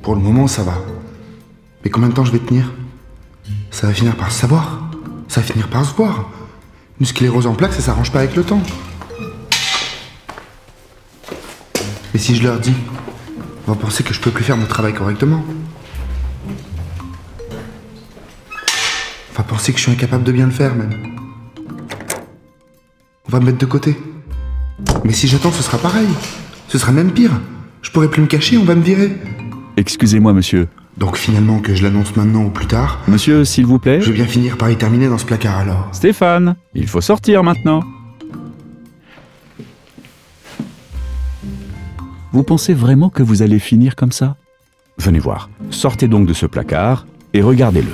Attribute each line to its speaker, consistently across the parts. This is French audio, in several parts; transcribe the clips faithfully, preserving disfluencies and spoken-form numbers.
Speaker 1: Pour le moment, ça va. Mais combien de temps je vais tenir? Ça va finir par se savoir. Ça va finir par se voir. Une sclérose en plaques, ça s'arrange pas avec le temps. Et si je leur dis, on va penser que je peux plus faire mon travail correctement. On va penser que je suis incapable de bien le faire, même. On va me mettre de côté. Mais si j'attends, ce sera pareil. Ce sera même pire. Je pourrai plus me cacher, on va me virer.
Speaker 2: Excusez-moi, monsieur.
Speaker 1: Donc finalement, que je l'annonce maintenant ou plus tard...
Speaker 2: Monsieur, s'il vous plaît.
Speaker 1: Je vais bien finir par y terminer dans ce placard alors.
Speaker 2: Stéphane, il faut sortir maintenant. Vous pensez vraiment que vous allez finir comme ça? Venez voir. Sortez donc de ce placard et regardez-le.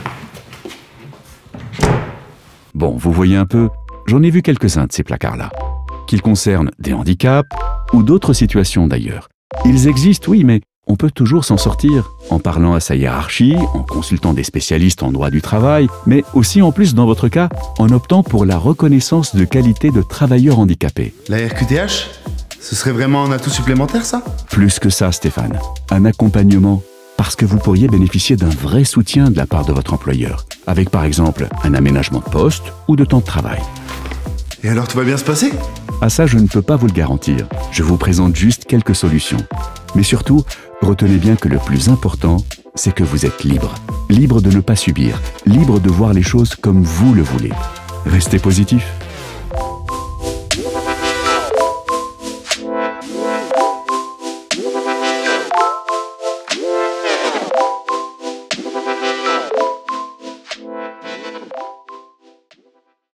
Speaker 2: Bon, vous voyez un peu, j'en ai vu quelques-uns de ces placards-là. Qu'ils concernent des handicaps ou d'autres situations d'ailleurs. Ils existent, oui, mais on peut toujours s'en sortir en parlant à sa hiérarchie, en consultant des spécialistes en droit du travail, mais aussi en plus dans votre cas, en optant pour la reconnaissance de qualité de travailleur handicapé.
Speaker 1: La R Q T H? Ce serait vraiment un atout supplémentaire, ça?
Speaker 2: Plus que ça, Stéphane. Un accompagnement, parce que vous pourriez bénéficier d'un vrai soutien de la part de votre employeur, avec par exemple un aménagement de poste ou de temps de travail.
Speaker 1: Et alors tout va bien se passer?
Speaker 2: Ah ça, je ne peux pas vous le garantir. Je vous présente juste quelques solutions. Mais surtout, retenez bien que le plus important, c'est que vous êtes libre. Libre de ne pas subir, libre de voir les choses comme vous le voulez. Restez positif.